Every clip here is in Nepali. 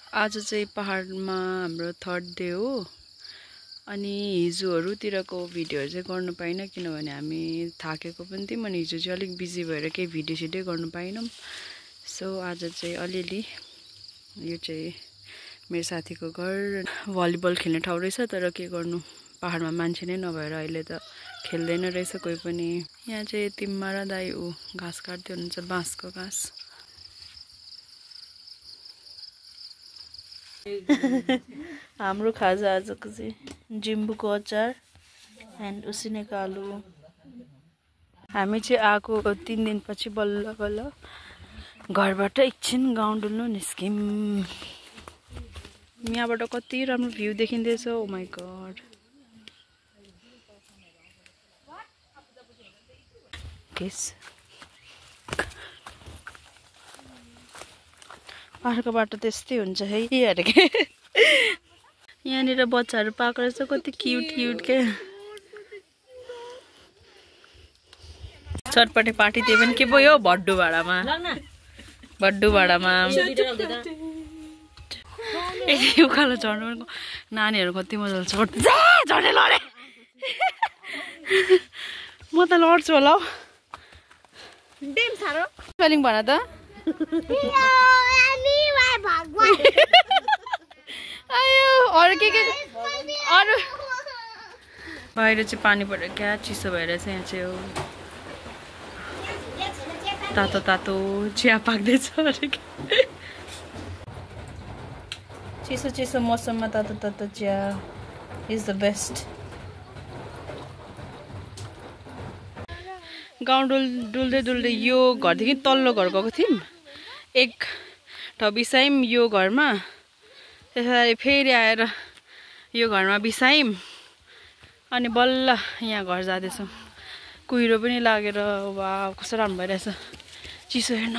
आज चाहिँ पहाडमा हाम्रो थर्ड डे हो अनि हिजोहरुतिरको भिडियोहरु चाहिँ गर्न पाइन किनभने हामी थाकेको पनि थियौं अनि हिजो चाहिँ अलिक बिजी भएर केही भिडियो सिडियो गर्न पाइनौं। सो आज चाहिँ अलिअलि यो चाहिँ मेरो साथीको घर भलिबल खेल्ने ठाउँ रहेछ तर के गर्नु पहाडमा मान्छे नै नभएर अहिले त खेल्दैन रहेछ कोही पनि। यहाँ चाहिँ तिम्मा र दाइ घाँस काट्दै हुनुहुन्छ बाँसको घाँस। हाम्रो खाजा आजको चाहिँ जिम्बुको अचार एन्ड उसिनेको आलु। हामी चाहिँ आएको 3 दिनपछि बल्ल बल्ल घरबाट एकछिन गाउँ डुल्नु निस्क्यौं। यहाँबाट कति राम्रो भ्यू देखिँदैछ। Oh my God. केस पहाडको बाटो त्यस्तै हुन्छ है अरे के। यहाँनिर बच्चाहरु पाएको रहेछ कति क्यूट क्यूट के। चटपटे पार्टी त्यही पनि के भयो भड्डु भाडामा ए उकालो झर्नु नानीहरु कति मजाले चढ्छ झर्ने लडे। म त लड्छु होला हौ। डेम सारो स्पेलिङ भन त। आयो अरु के अरु बाहिर चाहिँ पानी परेर क्या चिसो भएर चाहिँ यहाँ चाहिँ तातो तातो चिया पाक्दैछ अरे के। चिसो चिसो मौसममा तातो तातो चिया इज द बेस्ट। गाउँ डुल्दै डुल्दै यो घरदेखि तल्लो घर गएको थियौं। एक ठाउँ बिसायौं यो घरमा त्यसपछि फेरि आएर यो घरमा बिसायौं अनि बल्ल यहाँ घर जाँदैछौं। कुहिरो पनि लागेर वाउ कस्तो राम्रो भइरहेछ चिसो हेर्न।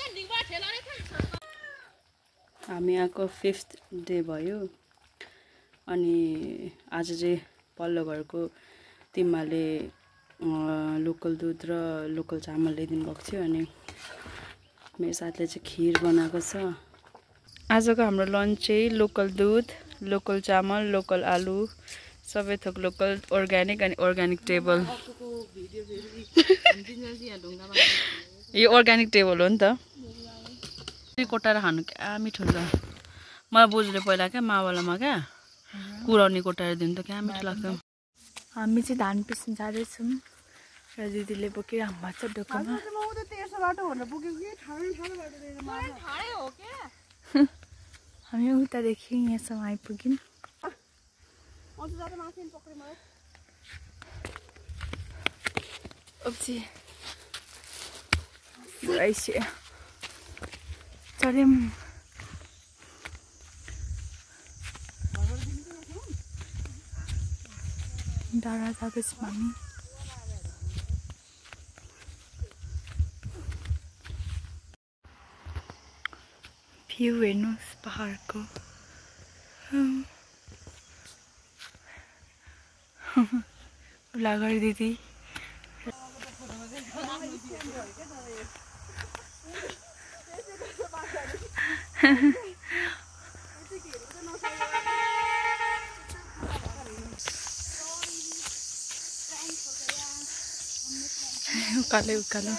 हामी आएको 5th डे भयो अनि आज चाहिँ पल्लो घरको तिम्माले लोकल दुध र लोकल चामल ल्याइदिनु भएको थियो अनि मेरो साथीले चाहिँ खिर बनाएको छ। आजको हाम्रो लन्च चाहिँ लोकल दुध लोकल चामल लोकल आलु सबै थोक लोकल अर्ग्यानिक अनि अर्ग्यानिक टेबल। यो अर्ग्यानिक टेबल हो नि त। कोटाएर खानु क्या मिठो हुन्छ। मलाई बोजूले पहिला क्या मावलामा क्या कुराउनी कोटाएर दिनु त क्या मिठो लाग्छ। हामी चाहिँ धान पिस्न जाँदैछौँ र दिदीले बोकिराख्नु भएको छ डोकोमा। हामी उतादेखि यहाँसम्म आइपुग्यौँ। चढ्यौँ डाँडा जाँदैछौँ हामी। भ्यू हेर्नुहोस् पहाडको। उलागर दिदी उकालो उकालो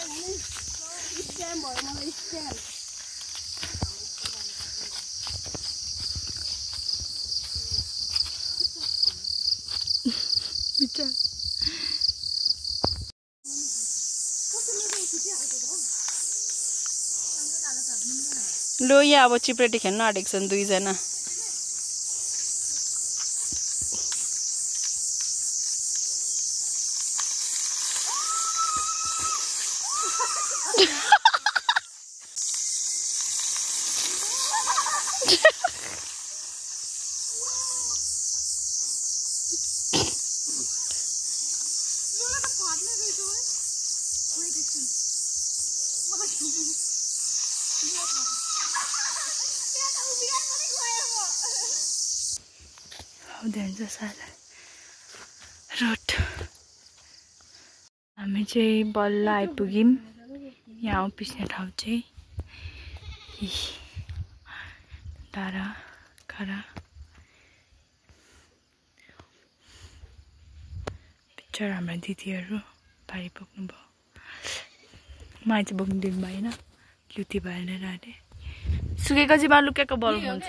लो यहाँ अब चिप्रेटी खेल्न आँटेको छन् दुईजना। रोड हामी चाहिँ बल्ल आइपुग्यौँ यहाँ पिस्ने ठाउँ चाहिँ तारा खरा पिक्चर हाम्रा दिदीहरू भाइ बोक्नु भयो मलाई चाहिँ बोक्नु दिनु भएन लुटी भएर अरे सुकेको जिमा लुकेको बल हुन्छ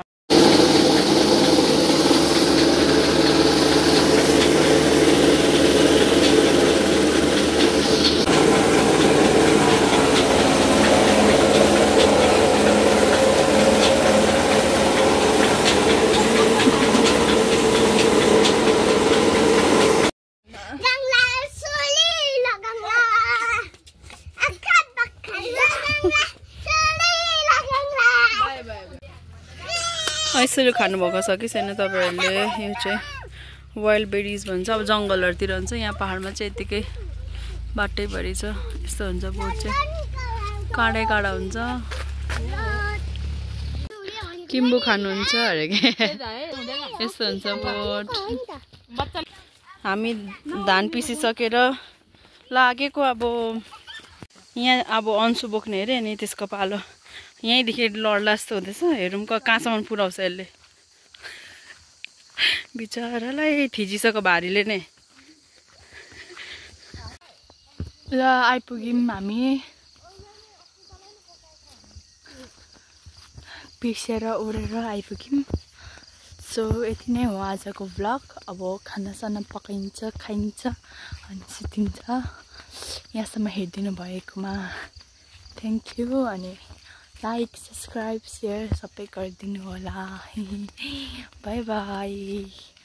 यसरी खानुभएको छ कि छैन तपाईहरुले यो चाहिँ वाइल्ड बेरिज भन्छ अब जंगलहरुतिर हुन्छ यहाँ पहाडमा चाहिँ यतिकै बाटैभरि छ यस्तो हुन्छ बोट चाहिँ काडै काडा हुन्छ किम्बु खानुहुन्छ अरे के यस्तो हुन्छ बोट हामी धान पिसिसकेर लागेको अब यहाँ अब अन्सु बोक्ने अरे नि त्यसको पालो यहीँदेखि लड्ला जस्तो हुँदैछ हेरौँ कहाँसम्म पुर्याउँछ यसले बिचरालाई थिजिसक्यो भारीले नै ल आइपुग्यौँ हामी पिसेर ओरेर आइपुग्यौँ सो यति नै हो आजको भ्लग अब खानासाना पकाइन्छ खाइन्छ अनि सुतिन्छ यहाँसम्म हेरिदिनु भएकोमा थ्याङ्क यू अनि लाइक सब्सक्राइब शेयर सबै गरिदिनु होला बाई बाई